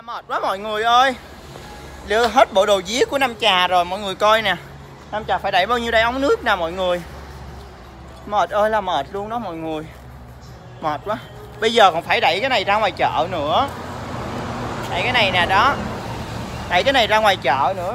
Mệt quá mọi người ơi. Đưa hết bộ đồ vía của Nam Trà rồi mọi người coi nè. Nam Trà phải đẩy bao nhiêu đây ống nước nè mọi người. Mệt ơi là mệt luôn đó mọi người. Mệt quá. Bây giờ còn phải đẩy cái này ra ngoài chợ nữa. Đẩy cái này nè đó. Đẩy cái này ra ngoài chợ nữa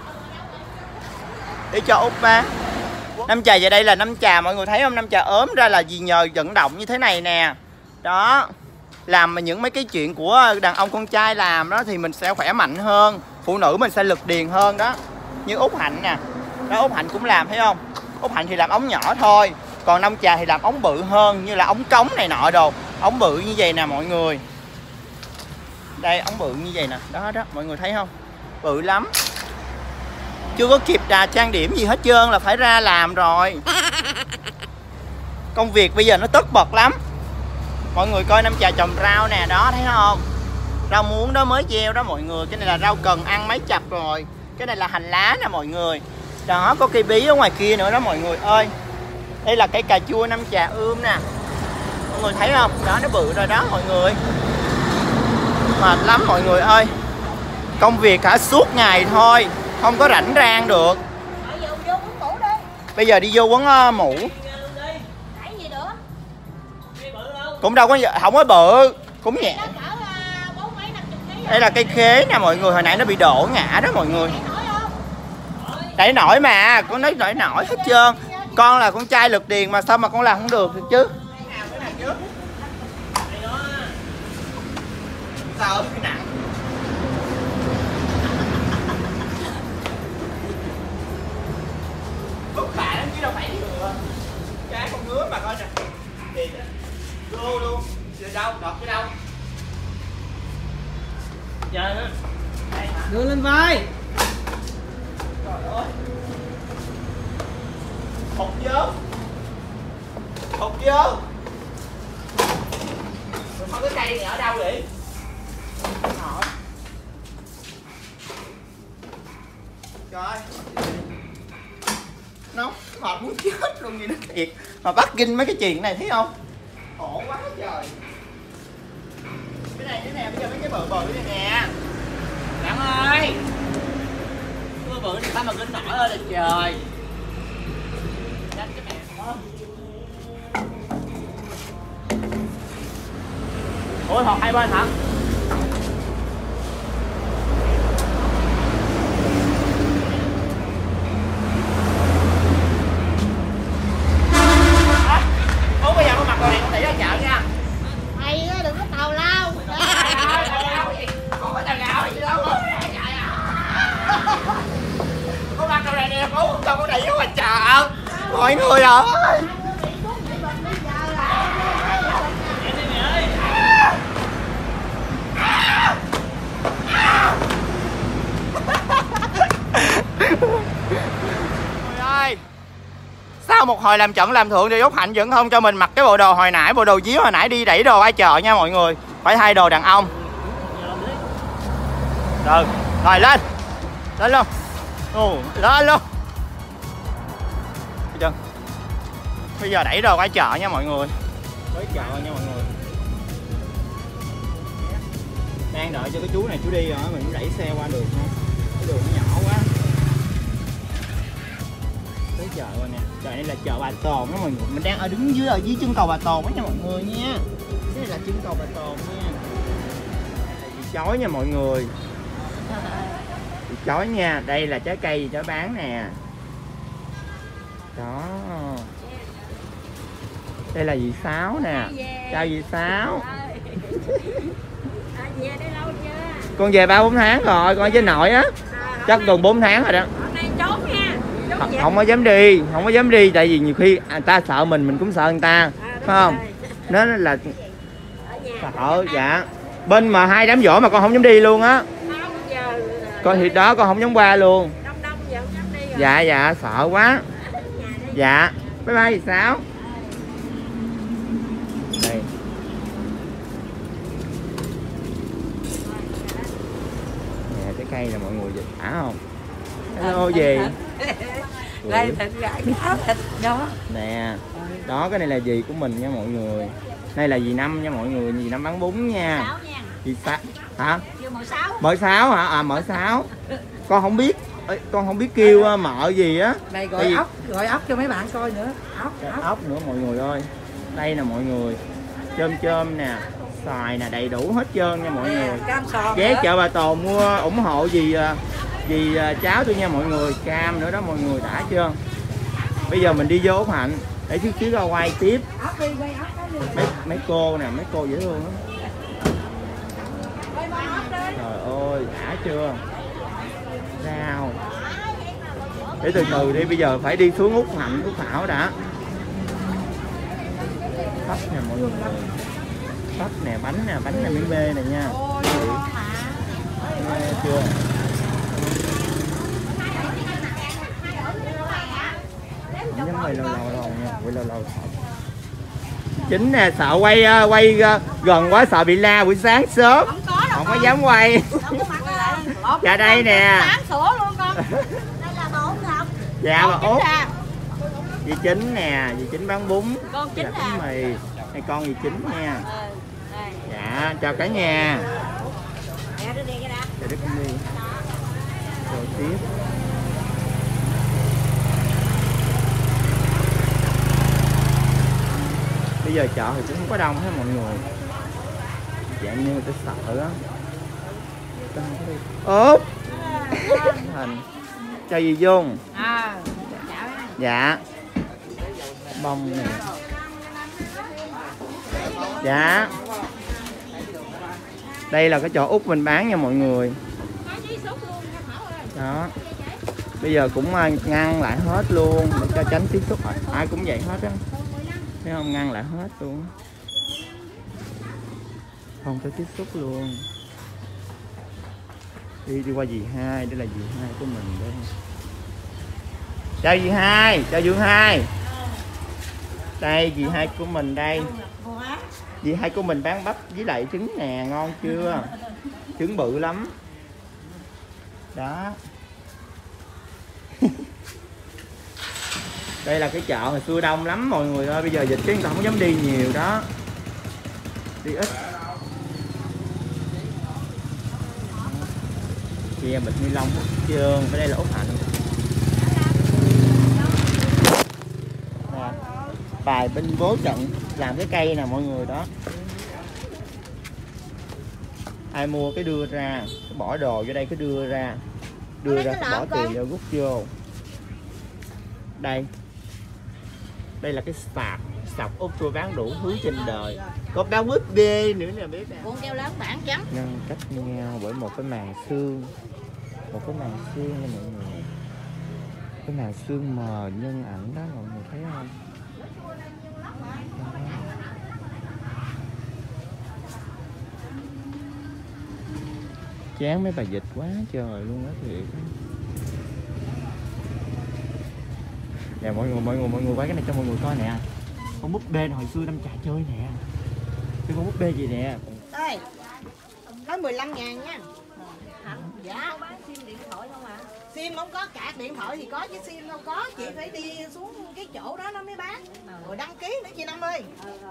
để cho Út bán. Nam Trà về đây là Nam Trà, mọi người thấy không? Nam Trà ốm ra là vì nhờ vận động như thế này nè. Đó. Làm mà những mấy cái chuyện của đàn ông con trai làm đó thì mình sẽ khỏe mạnh hơn. Phụ nữ mình sẽ lực điền hơn đó. Như Út Hạnh nè. Đó, Út Hạnh cũng làm thấy không? Út Hạnh thì làm ống nhỏ thôi. Còn Nam Trà thì làm ống bự hơn, như là ống cống này nọ đồ. Ống bự như vậy nè mọi người. Đây ống bự như vậy nè. Đó đó mọi người thấy không? Bự lắm. Chưa có kịp trang điểm gì hết trơn là phải ra làm rồi. Công việc bây giờ nó tất bật lắm. Mọi người coi Nam Trà trồng rau nè, đó thấy không? Rau muống đó mới gieo đó mọi người. Cái này là rau cần ăn mấy chập rồi. Cái này là hành lá nè mọi người. Đó có cây bí ở ngoài kia nữa đó mọi người ơi. Đây là cây cà chua Nam Trà ươm nè. Mọi người thấy không? Đó nó bự rồi đó mọi người. Mệt lắm mọi người ơi. Công việc cả suốt ngày thôi, không có rảnh rang được. Bây giờ đi vô quấn mũ. Cũng đâu có, không có bự, cũng nhẹ. Đây là cây khế nè mọi người, hồi nãy nó bị đổ ngã đó mọi người. Đẩy nổi mà, con nói nổi nổi hết trơn. Con là con trai lực điền mà sao mà con làm không được chứ? Sao cái nặng. Vất vả lắm chứ đâu phải được. Cái con ngứa mà coi nè. Thiệt á. Vô luôn. Đưa đâu? Đọt cái đâu? Chờ nữa. Đưa lên vai. Trời ơi. Hụt vô. Hụt vô. Rồi không cái cây này ở đâu vậy? Nổi. Trời. Nó mệt muốn chết luôn vậy đó thiệt. Mà bắt kinh mấy cái chuyện này thấy không? Khổ quá trời. Cái này bây giờ mấy cái bự bự này nè. Đặng ơi. Cái bự này sao mà kinh nổi ơi là trời. Đánh cái mẹ đó. Ủa học hai bên hả? Bây giờ con mặc đồ này con tỷ ra chợ nha. Mày đừng có tào lao. Không có tào lao gì đâu. Con mặc đồ này nè, con cho con đẩy vô ngoài chợ. Mọi người ơi. Sau một hồi làm trận làm thượng thì Út Hạnh vẫn không cho mình mặc cái bộ đồ hồi nãy, bộ đồ díu hồi nãy đi đẩy đồ ai chợ nha mọi người. Phải thay đồ đàn ông. Rồi, rồi lên. Lên luôn. Lên luôn. Bây giờ đẩy đồ ai chợ nha mọi người. Tới chợ nha mọi người. Đang đợi cho cái chú này chú đi rồi mình cũng đẩy xe qua đường ha. Cái đường nó nhỏ quá. Tới chợ rồi nè. Chợ này là chợ Bà Tồn đó mọi người. Mình đang đứng ở dưới chân cầu Bà Tồn đó nha mọi người nha. Cái này là chân cầu Bà Tồn nha. Bị chói nha mọi người. Bị chói nha. Đây là trái cây gì cho bán nè. Đó. Đây là dì Sáu nè. Chào dì Sáu. Con về 3-4 tháng rồi, con ở trên nội á. Chắc gần 4 tháng rồi đó. Không có dám đi, không có dám đi tại vì nhiều khi người ta sợ mình cũng sợ người ta, phải không? Nó là sợ. Dạ. Bên mà 2 đám giỗ mà con không dám đi luôn á. Con thì đó con không dám qua luôn. Dạ dạ sợ quá. Dạ. Bye bye dì Sáu. Đây. Nè trái cây nè mọi người dịch thả không? Hello gì? Đây thịt gà cá thịt đó. Nè. Đó cái này là dì của mình nha mọi người. Đây là dì Năm nha mọi người, dì Năm bán bún nha. Chị Sa hả? Kêu mợ Sáu. Mợ Sáu hả? À mợ Sáu. Con không biết. Ê, con không biết kêu mợ gì á. Này gọi ốc cho mấy bạn coi nữa. Ốc nữa mọi người ơi. Đây nè mọi người. Chôm nè, xoài nè, đầy đủ hết trơn nha mọi người. Ghé chợ Bà Tồn mua ủng hộ gì cháu tôi nha mọi người. Cam nữa đó mọi người, đã chưa? Bây giờ mình đi vô Út Hạnh để chút xíu ra quay tiếp. Mấy cô nè, mấy cô dễ thương lắm. Trời ơi, đã chưa? Rau. Để từ từ đi, bây giờ phải đi xuống Út Hạnh, Út Thảo đã. Bắp nè mọi người. Bắp nè, bánh nè, miếng bê nè nha. Nghe chưa? Nhắm quay lâu nha, quay lâu thật. Chính nè, sợ quay gần quá sợ bị la buổi sáng sớm. Không có dám quay. Dạ đây nè. Dạ bà Út. Dì Chính nè, dì Chính bán bún. Con Chính bánh mì. Hay con dì Chính nha. Dạ, chào cả nhà. Dạ Đức con đi. Rồi tiếp. Bây giờ chợ thì cũng không có đông hết mọi người. Dạng như người ta sợ á. Úp. Thành. Chào dì Dung. Dạ. Bông nè. Dạ. Đây là cái chỗ Út mình bán nha mọi người. Đó. Bây giờ cũng ngăn lại hết luôn để cho tránh tiếp xúc. Ai cũng vậy hết á. Thấy không, ngăn lại hết luôn. Không có tiếp xúc luôn. Đi qua dì Hai, đây là dì Hai của mình đây. Chào dì Hai, chào Dương Hai. Đây dì Hai của mình đây. Dì Hai của mình bán bắp với lại trứng nè, ngon chưa? Trứng bự lắm. Đó. Đây là cái chợ hồi xưa đông lắm mọi người ơi, bây giờ dịch cái người ta không dám đi nhiều đó. Đi ít. Kia bịch ni lông hết trơn, ở đây là Út Hạnh. Nè, bài bên bố trận làm cái cây nè mọi người đó. Ai mua cái đưa ra, cái bỏ đồ vô đây cái đưa ra bỏ tiền vô rút vô. Đây là cái sạp Út tôi bán đủ thứ trên đời. Có bán quýt bê nữa nè bếp nè. Cuộn keo lớn bản trắng. Ngăn cách nhau bởi một cái màn sương. Một cái màn sương nha mọi người. Cái màn sương mờ nhân ảnh đó mọi người thấy không? Chán mấy bà dịch quá trời luôn á thiệt. Nè mọi người quay cái này cho mọi người coi nè. Con búp bê hồi xưa Nam Trà chơi nè. Cái con búp bê gì nè. Ê, nói 15.000 nha. Dạ. Bán sim điện thoại không à? Sim không có, cạc điện thoại thì có chứ sim không có. Chị phải đi xuống cái chỗ đó nó mới bán. Rồi đăng ký nữa chị Năm ơi.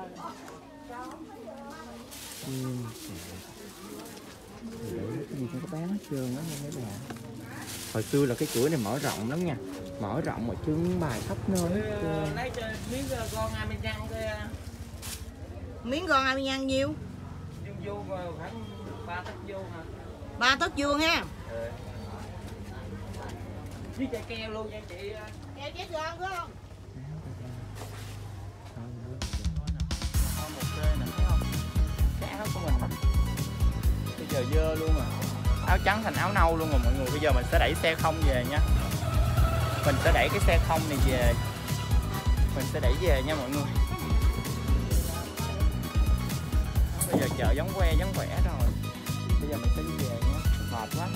Cái gì cũng có bán hết trơn đó mấy bạn. Hồi xưa là cái cửa này mở rộng lắm nha. Mở rộng mà trưng bày khắp nơi hết trơn. Lấy miếng con 20 nhân thôi. Miếng con 20 nhân nhiêu? Vô khoảng 3 tấc vuông hả? 3 tấc vuông ha. Với chai keo luôn nha chị. Keo chết giòn phải không? Một cây nè thấy không? Cái áo của mình bây giờ dơ luôn rồi. Áo trắng thành áo nâu luôn rồi mọi người. Bây giờ mình sẽ đẩy xe không về nha. Mình sẽ đẩy cái xe không này về. Mình sẽ đẩy về nha mọi người. Bây giờ chợ vắng que vắng vẻ rồi. Bây giờ mình sẽ đi về nha. Mệt quá.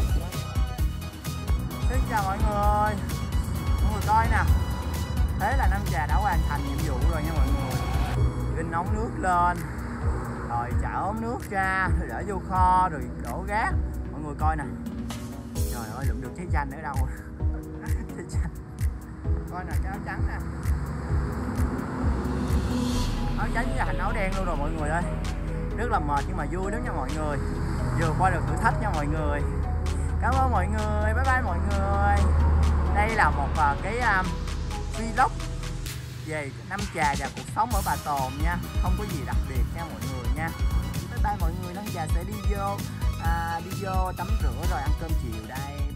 Xin chào mọi người. Mọi người coi nè. Thế là Nam Trà đã hoàn thành nhiệm vụ rồi nha mọi người. Vinh nấu nước lên. Rồi chảo ống nước ra, rồi để vô kho, rồi đổ gác. Mọi người coi nè. Trời ơi, lượm được trái chanh ở đâu. Trái chanh. Coi nè, cái áo trắng nè. Áo trắng với hành áo đen luôn rồi mọi người ơi. Rất là mệt nhưng mà vui lắm nha mọi người. Vừa qua được thử thách nha mọi người. Cảm ơn mọi người, bye bye mọi người. Đây là một cái vlog về Nam Trà và cuộc sống ở Bà Tồn nha. Không có gì đặc biệt nha mọi người nha. Bye bye mọi người, Nam Trà sẽ đi vô tắm rửa rồi ăn cơm chiều đây.